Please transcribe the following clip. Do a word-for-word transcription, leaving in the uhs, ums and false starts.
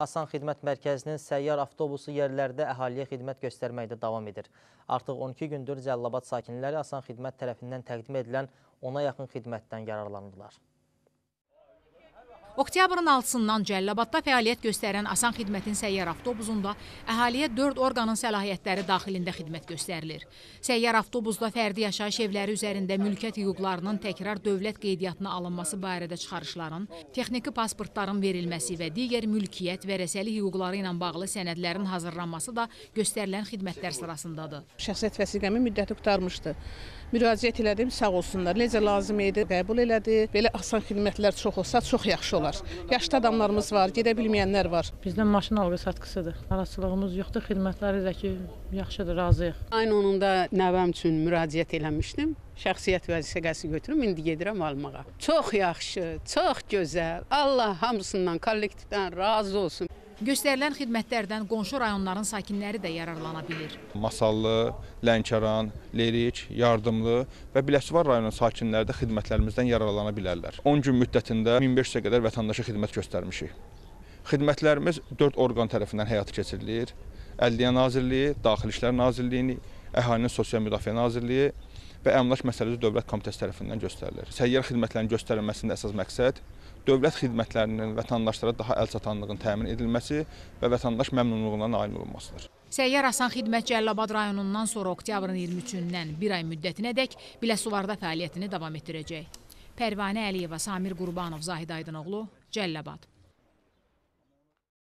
Asan Xidmət Mərkəzinin səyyar avtobusu yerlərdə əhaliyə xidmət göstərməkdə davam edir. Artıq on iki gündür Cəlilabad sakinləri Asan Xidmət tərəfindən təqdim edilən ona yaxın xidmətdən yararlanırlar. Oktyabrın altısından Cəlilabadda fəaliyyət göstərən Asan Xidmətin səyyar avtobusunda əhaliyə dörd orqanın səlahiyyətləri daxilində xidmət göstərilir. Səyyar avtobusda fərdi yaşayış evləri üzərində mülkiyyət hüquqlarının təkrar dövlət qeydiyyatına alınması barədə çıxarışların, texniki pasportların verilməsi və digər mülkiyyət və rəsəli hüquqları ilə bağlı sənədlərin hazırlanması da göstərilən xidmətlər sırasındadır. Şəxsiyyət vəsiqəmi müddəti qurtarmışdı. Müraciət elədim, sağ olsunlar. Necə lazım idi, qəbul elədi. Belə asan xidmətlər çox olsa, çox yaxşı olar. Yaşlı adamlarımız var, gedə bilməyənlər var. Bizdən maşın alqı satqısıdır. Araçılığımız yoxdur, xidmətləri də ki, yaxşıdır, razıyıq. Ayın onunda nəvəm üçün müraciət eləmişdim. Şəxsiyyət vəsiqəsi götürüm, indi gedirəm almağa. Çox yaxşı, çox gözəl. Allah hamısından, kollektivdən razı olsun. Göstərilən xidmətlərdən qonşu rayonların sakinləri də yararlana bilir. Masallı, Lənkəran, Lerik, Yardımlı və Biləsuvar rayonunun sakinləri də xidmətlərimizdən yararlana bilərlər. on gün müddətində min beş yüzə qədər vətəndaşa xidmət göstərmişik. Xidmətlərimiz dörd orqan tərəfindən həyata keçirilir. Ədliyyə Nazirliyi, Daxili İşlər Nazirliyini, Əhalinin Sosial Müdafiə Nazirliyi və Əmlak Məsələsi Dövlət Komitəsi tərəfindən göstərilir. Səyyar xidmətlərin göstərilməsində əsas məqsəd dövlət xidmətlərinin vətəndaşlara daha əlçatanlığın təmin edilməsi və vətəndaş məmnunluğuna nail olunmasıdır. Səyyar Asan Xidmət Cəlilabad rayonundan sonra oktyabrın iyirmi üçündən bir ay müddətinədək Biləsuvarda fəaliyyətini davam etdirəcək. Pərvanə Əliyeva, Samir Qurbanov, Zahid Aydınoğlu, Cəlilabad.